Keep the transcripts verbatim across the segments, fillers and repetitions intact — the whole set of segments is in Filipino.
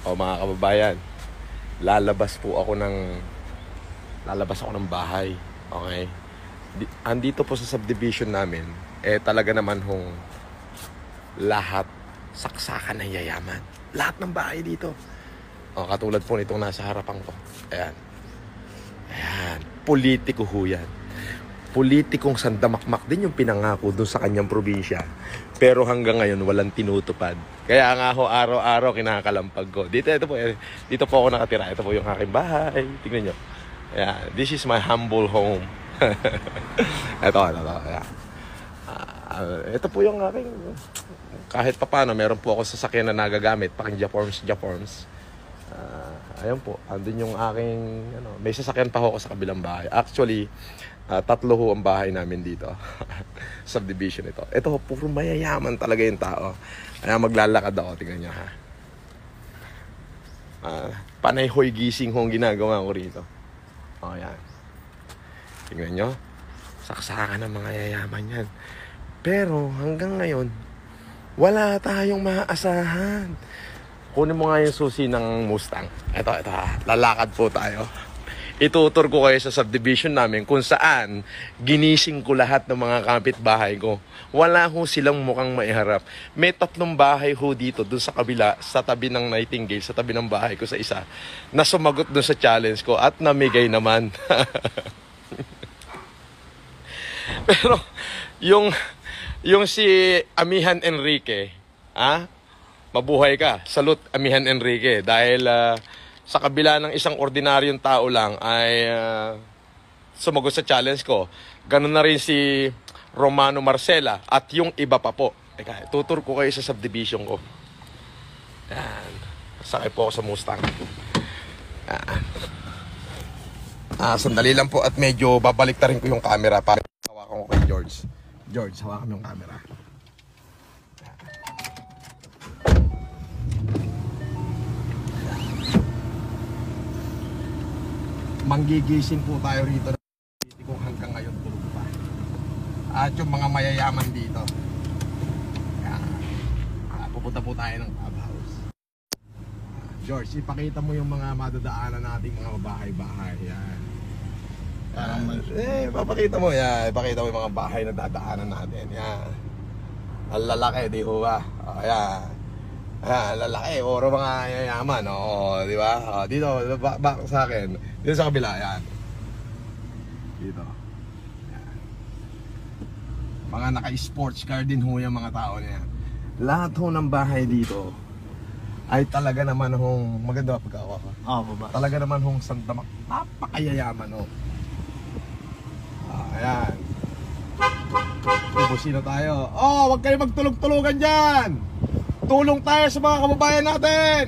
O mga kababayan, lalabas po ako ng lalabas ako ng bahay. Okay? Di, andito po sa subdivision namin, eh talaga naman hong lahat saksakan ng yayaman. Lahat ng bahay dito. O, katulad po nitong nasa harapan ko. Ayan. Ayan. Politiko ho yan. Politikong sandamakmak din yung pinangako dun sa kanyang probinsya. Pero hanggang ngayon, walang tinutupad. Kaya nga ho, araw-araw kinakalampag ko. Dito, ito po, dito po ako nakatira. Ito po yung aking bahay. Tingnan nyo. Ayan. This is my humble home. Ito, ito, ito. Ayan. Uh, ito po yung aking... Kahit pa paano, meron po ako sasakyan na nagagamit. Paking Jaforms, Jaforms. Uh, ayun po. Andun yung aking... Ano, may sasakyan pa ho ako sa kabilang bahay. Actually... Uh, tatlo ho ang bahay namin dito. Subdivision ito. Ito, puro mayayaman talaga yung tao. Kaya maglalakad ako. Tingnan nyo ha. Uh, panay hoy gising ho ang ginagawa ko rito. O yan. Tingnan nyo. Saksakan ng mga yayaman yan. Pero hanggang ngayon, wala tayong maaasahan. Kunin mo nga yung susi ng Mustang. Ito, ito ha. Lalakad po tayo. Itutur ko kayo sa subdivision namin kung saan ginising ko lahat ng mga kapitbahay ko. Wala ho silang mukhang maiharap. May tatlong bahay ho dito, dun sa kabila, sa tabi ng Nightingale, sa tabi ng bahay ko sa isa, na sumagot dun sa challenge ko at namigay naman. Pero, yung, yung si Amihan Enrique, ah, mabuhay ka. Salute, Amihan Enrique. Dahil, uh, sa kabila ng isang ordinaryong tao lang ay uh, sumagot sa challenge ko. Ganun na rin si Romano Marcela at yung iba pa po. Teka, tutur ko kayo sa subdivision ko. Yan. Sakay po ako sa Mustang. Yan. Ah, sandali lang po at medyo babalik ta rin ko yung camera para hawakan ko kay George. George, hawakan mo yung camera. Manggigising po tayo rito kung hanggang ngayon tulog pa. At yung mga mayayaman dito. Kaya, ah, pupunta po tayo ng clubhouse. Ah, George, ipakita mo yung mga madadaanan nating mga bahay-bahay. Yan. Parang uh, eh, papakita mo. Yan. Ipakita mo yung mga bahay na dadaanan natin. Yan. Ang lalaki, di ho ba? O, yan. Ah, lalaki, oro mga yayaman, oo, di ba? Oh, dito, back, back sa akin. Dito sa kabila, yan. Dito. Yan. Mga naka-sports car din ho yung mga tao niya. Lahat ho ng bahay dito ay talaga naman hong maganda pagkawa ko. Oo, oh, baba. Talaga naman hong sandamak, napakayayaman ho. Ah, ayan. Ubusino tayo. Oh, wag kayo magtulog-tulugan dyan. Tulong tayo sa mga kababayan natin.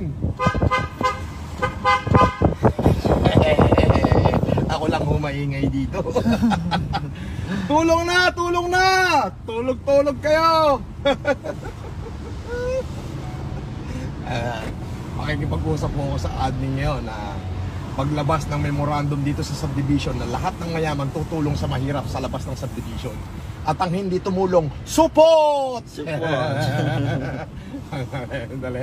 Ako lang humaingay dito. Tulong na, tulong na. Tulog-tulog kayo. uh, Makikipag-usap po ako sa admin ngayon na paglabas ng memorandum dito sa subdivision na lahat ng mayaman tutulong sa mahirap sa labas ng subdivision. At ang hindi tumulong, support! Support! Dali.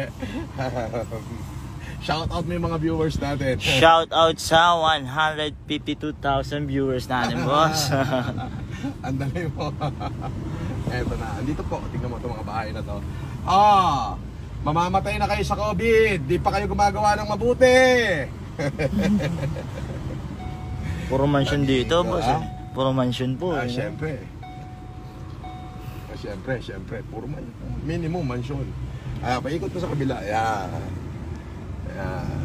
Shout out mo yung mga viewers natin. Shout out sa one hundred fifty-two thousand viewers natin, boss. Andali mo. Eto na. Andito po. Tingnan mo itong mga bahay na to. Ah! Mamamatay na kayo sa COVID. Di pa kayo gumagawa ng mabuti. Puro mansion dito, dito, boss. ah? Puro mansion po. Ah, eh. syempre. Ah, syempre, syempre. Puro man, minimum mansion. Ah, paikot mo sa kabila. Ayan. Ayan.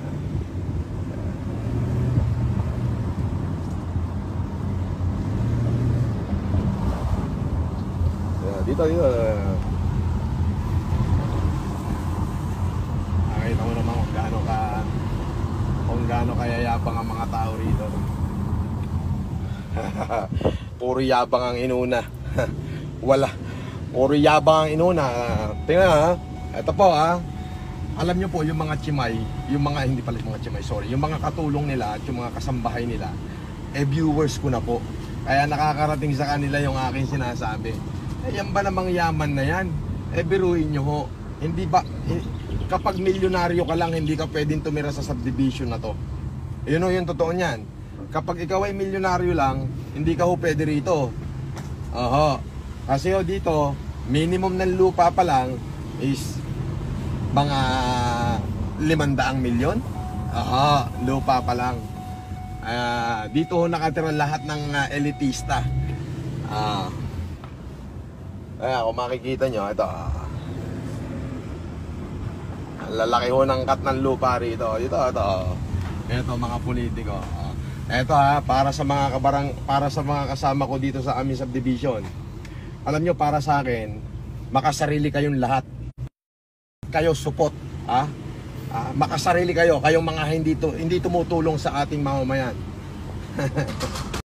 Ayan. Dito, dito. Nakita mo naman kung gaano ka kung gaano kayayabang ang mga tao rito. Puro yabang ang inuna. Wala. Puro yabang ang inuna. Tingnan ha. Ito po ha. Alam nyo po yung mga chimay, yung mga hindi pala yung mga chimay, sorry, yung mga katulong nila at yung mga kasambahay nila, eh viewers ko na po. Kaya nakakarating sa kanila yung aking sinasabi. Eh yan ba namang yaman na yan? Eh biruin nyo ho. Hindi ba, eh, kapag milyonaryo ka lang, hindi ka pwedeng tumira sa subdivision na to. Yun o, yung totoo niyan. Kapag ikaw ay milyonaryo lang, hindi ka ho pwede rito. Oho. Kasi ho dito, minimum ng lupa pa lang is mga limandaang milyon. Oho, lupa pa lang. Uh, dito ho nakatira lahat ng uh, elitista. Ah. Uh, kung makikita nyo, ito. Ang lalaki ho ng cut ng lupa rito. Ito, ito. Ito mga politiko. Uh, ito ha, para sa mga kabarang, para sa mga kasama ko dito sa aming subdivision. Alam nyo, para sa akin, makasarili kayong lahat. Kayo support, ha? Uh, makasarili kayo, kayong mga hindi, to, hindi tumutulong sa ating mamamayan.